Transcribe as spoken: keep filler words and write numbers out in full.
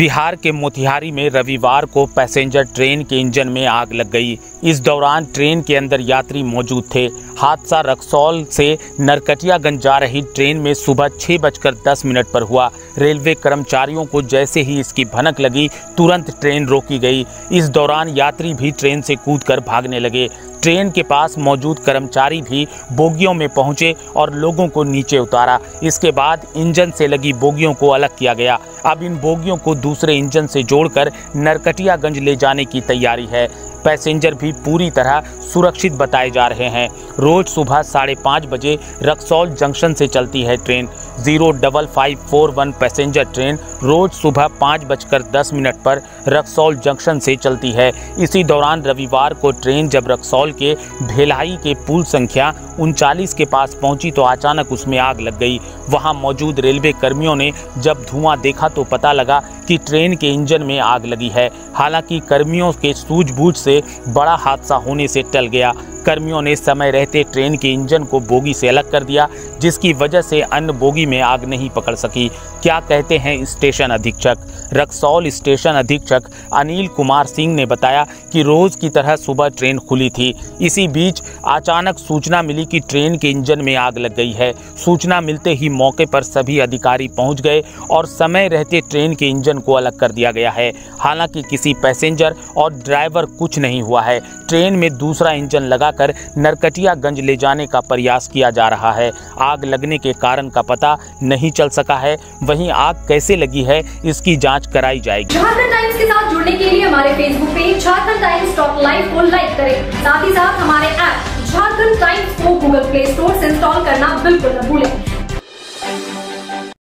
बिहार के मोतिहारी में रविवार को पैसेंजर ट्रेन के इंजन में आग लग गई। इस दौरान ट्रेन के अंदर यात्री मौजूद थे। हादसा रक्सौल से नरकटियागंज जा रही ट्रेन में सुबह छह बजकर दस मिनट पर हुआ। रेलवे कर्मचारियों को जैसे ही इसकी भनक लगी, तुरंत ट्रेन रोकी गई। इस दौरान यात्री भी ट्रेन से कूदकर भागने लगे। ट्रेन के पास मौजूद कर्मचारी भी बोगियों में पहुंचे और लोगों को नीचे उतारा। इसके बाद इंजन से लगी बोगियों को अलग किया गया। अब इन बोगियों को दूसरे इंजन से जोड़कर नरकटियागंज ले जाने की तैयारी है। पैसेंजर भी पूरी तरह सुरक्षित बताए जा रहे हैं। रोज सुबह साढ़े पाँच बजे रक्सौल जंक्शन से चलती है train. Zero double five four one passenger train रोज सुबह पाँच बजकर दस मिनट पर रक्सौल जंक्शन से चलती है। इसी दौरान रविवार को ट्रेन जब रक्सौल के भेलाई के पुल संख्या उनचालीस के पास पहुंची तो अचानक उसमें आग लग गई। वहां मौजूद रेलवे कर्मियों ने जब धुआं देखा तो पता लगा कि ट्रेन के इंजन में आग लगी है। हालांकि कर्मियों के सूझबूझ से बड़ा हादसा होने से टल गया। कर्मियों ने समय रहते ट्रेन के इंजन को बोगी से अलग कर दिया, जिसकी वजह से अन्य बोगी में आग नहीं पकड़ सकी। क्या कहते हैं स्टेशन अधीक्षक? रक्सौल स्टेशन अधीक्षक अनिल कुमार सिंह ने बताया कि रोज की तरह सुबह ट्रेन खुली थी। इसी बीच अचानक सूचना मिली कि ट्रेन के इंजन में आग लग गई है। सूचना मिलते ही मौके पर सभी अधिकारी पहुंच गए और समय रहते ट्रेन के इंजन को अलग कर दिया गया है। हालांकि किसी पैसेंजर और ड्राइवर कुछ नहीं हुआ है। ट्रेन में दूसरा इंजन लगाकर नरकटियागंज ले जाने का प्रयास किया जा रहा है। आग लगने के कारण का पता नहीं चल सका है। वहीं आग कैसे लगी है, इसकी जांच कराई जाएगी। झारखंड टाइम्स के साथ जुड़ने के लिए हमारे Facebook page Jharkhand times talk live को लाइक करें। साथ ही साथ हमारे ऐप झारखंड टाइम्स को गूगल प्ले स्टोर से इंस्टॉल करना बिल्कुल न भूलें।